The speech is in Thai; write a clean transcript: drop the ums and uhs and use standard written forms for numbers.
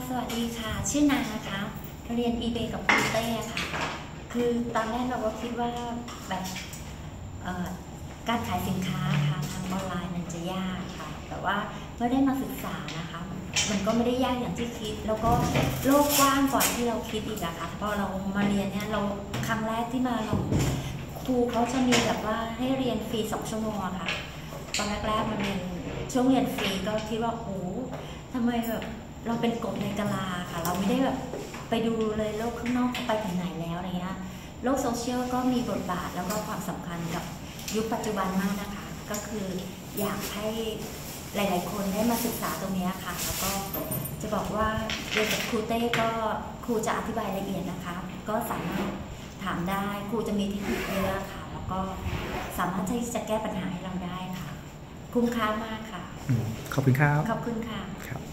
สวัสดีค่ะชื่อนานะคะเรียน eBay กับครูเต้ค่ะคือตอนแรกเราก็คิดว่าแบบการขายสินค้าค่ะทางออนไลน์มันจะยากค่ะแต่ว่าเมื่อได้มาศึกษานะคะมันก็ไม่ได้ยากอย่างที่คิดแล้วก็โลกกว้างกว่าที่เราคิดอีกอะค่ะพอเรามาเรียนเนี่ยเราครั้งแรกที่มาเราครูเขาจะมีแบบว่าให้เรียนฟรี2 ชั่วโมงอะค่ะตอนแรกๆมันเรียนช่วงเรียนฟรีก็คิดว่าโอ้ทำไมแบบเราเป็นกบในกะลาค่ะเราไม่ได้แบบไปดูเลยโลกข้างนอกเขาไปถึงไหนแล้วอะไรเงี้ยโลกโซเชียลก็มีบทบาทแล้วก็ความสำคัญกับยุคปัจจุบันมากนะคะก็คืออยากให้หลายๆคนได้มาศึกษาตรงนี้ค่ะแล้วก็จะบอกว่าเรียนกับครูเต้ก็ครูจะอธิบายละเอียดนะคะก็สามารถถามได้ครูจะมีเทคนิคเยอะค่ะแล้วก็สามารถที่จะแก้ปัญหาให้เราได้ค่ะคุ้มค่ามากค่ะขอบคุณครับขอบคุณค่ะครับ